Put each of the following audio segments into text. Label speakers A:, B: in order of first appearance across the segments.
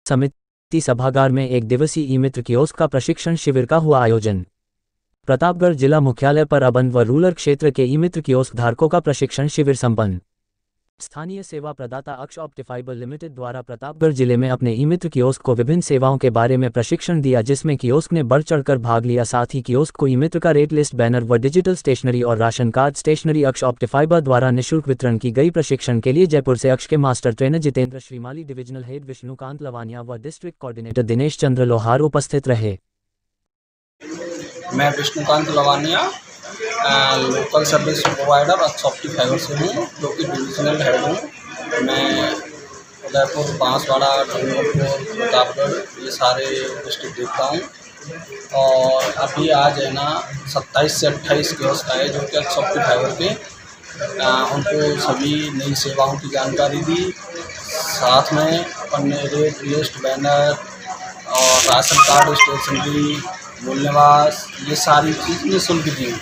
A: समिति सभागार में एक दिवसीय ई-मित्र कियोस्क का प्रशिक्षण शिविर का हुआ आयोजन। प्रतापगढ़ जिला मुख्यालय पर अर्बन व रूरल क्षेत्र के ई-मित्र कियोस्क धारकों का प्रशिक्षण शिविर संपन्न। स्थानीय सेवा प्रदाता अक्ष ऑप्टिफाइबर लिमिटेड द्वारा प्रतापगढ़ जिले में अपने ई-मित्र कियोस्क को विभिन्न सेवाओं के बारे में प्रशिक्षण दिया, जिसमें कियोस्क ने बढ़ चढ़कर भाग लिया। साथ ही कियोस्क को ई-मित्र का रेट लिस्ट, बैनर व डिजिटल स्टेशनरी और ration card stationery Aksh Optifibre द्वारा निःशुल्क वितरण की गई। प्रशिक्षण के लिए जयपुर से अक्ष के master trainer Jitendra Shrimali, divisional head Vishnukant Lavania व डिस्ट्रिक्ट कोऑर्डिनेटर दिनेश चंद्र लोहार उपस्थित रहे।
B: मैं Vishnukant Lavania local service provider Aksh Optifibre से हूँ, जो कि डिविजनल हेड हूँ। मैं उदयपुर, बांसवाड़ा, डूंगरपुर, प्रतापगढ़ ये सारे डिस्ट्रिक्ट देखता हूँ। और अभी आज है ना 27 से 28 कियोस्क आए जो कि अक्ष ऑप्टिफाइबर के, उनको सभी नई सेवाओं की जानकारी दी। साथ में अपन ने रेट लिस्ट, बैनर और राशन कार्ड स्टेशनरी, मूल्यवास ये सारी चीज़ निःशुल्क दी।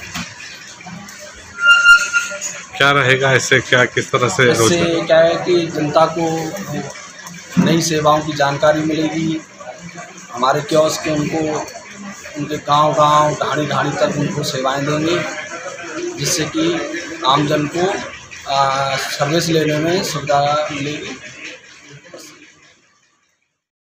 C: क्या रहेगा इससे, क्या किस तरह से
B: इससे क्या है कि जनता को नई सेवाओं की जानकारी मिलेगी। हमारे कियोस्क के उनको उनके गांव-गांव, ढाणी-ढाणी तक उनको सेवाएं देंगे, जिससे कि आमजन को सर्विस लेने में सुविधा मिलेगी।